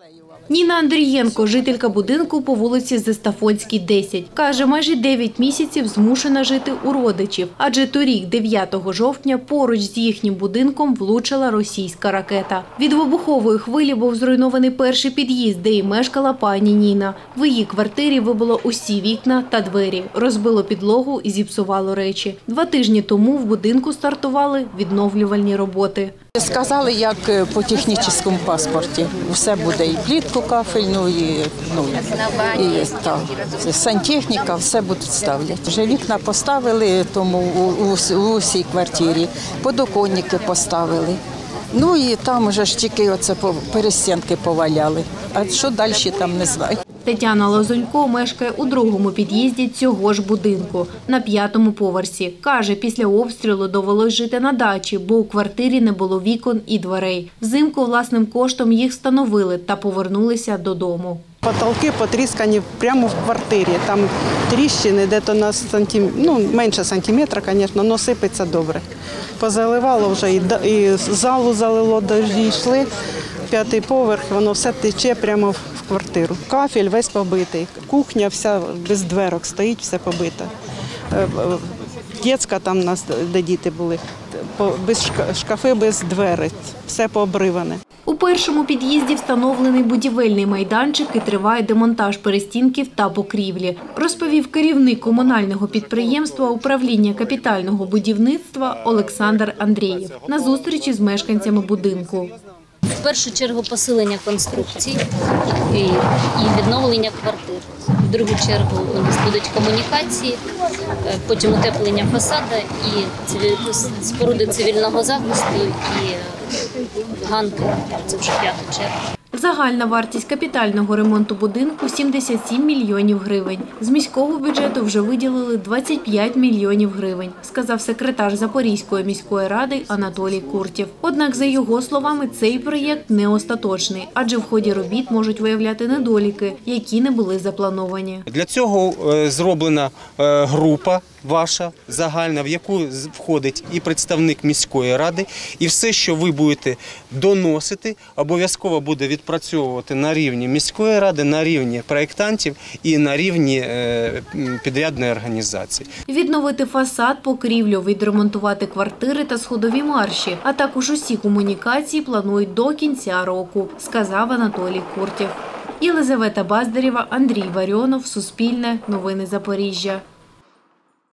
Ніна Андрієнко, жителька будинку по вулиці Зестафонській, 10. Каже, майже 9 місяців змушена жити у родичів, адже торік, 9 жовтня, поруч з їхнім будинком влучила російська ракета. Від вибухової хвилі був зруйнований перший під'їзд, де і мешкала пані Ніна. В її квартирі вибило усі вікна та двері, розбило підлогу і зіпсувало речі. 2 тижні тому в будинку стартували відновлювальні роботи. Сказали, як по технічному паспорті. Все буде, і плитку кафельну, і сантехніка, все будуть ставляти. Вже вікна поставили тому у усій квартирі, подоконники поставили. Ну і там вже ж тільки перестінки поваляли. А що далі, там не знаю. Тетяна Лозунько мешкає у 2-му під'їзді цього ж будинку, на 5-му поверсі. Каже, після обстрілу довелось жити на дачі, бо у квартирі не було вікон і дверей. Взимку власним коштом їх встановили та повернулися додому. Потолки потріскані прямо в квартирі. Там тріщини, де-то на менше сантиметра, звісно, але сипеться добре. Позаливало вже, і залу залило, дощі йшли. 5-й поверх, воно все тече прямо в квартиру. Кафель весь побитий, кухня вся без дверок стоїть, все побита. Дитяча там у нас, де діти були, без шкафи, без дверей, все пообриване. У 1-му під'їзді встановлений будівельний майданчик і триває демонтаж перестінків та покрівлі, розповів керівник комунального підприємства управління капітального будівництва Олександр Андрієв на зустрічі з мешканцями будинку. В першу чергу посилення конструкцій і відновлення квартир. В другу чергу у нас будуть комунікації, потім утеплення фасаду і споруди цивільного захисту і ганки. Це вже 5-та черга. Загальна вартість капітального ремонту будинку – 77 мільйонів гривень. З міського бюджету вже виділили 25 мільйонів гривень, сказав секретар Запорізької міської ради Анатолій Куртєв. Однак, за його словами, цей проєкт не остаточний, адже в ході робіт можуть виявляти недоліки, які не були заплановані. Для цього зроблена група ваша загальна, в яку входить і представник міської ради, і все, що ви будете доносити, обов'язково буде відпрацьовувати на рівні міської ради, на рівні проєктантів і на рівні підрядної організації. Відновити фасад, покрівлю, відремонтувати квартири та сходові марші, а також усі комунікації планують до кінця року, сказав Анатолій Куртєв. Єлизавета Баздарєва, Андрій Варіонов, Суспільне, Новини Запоріжжя.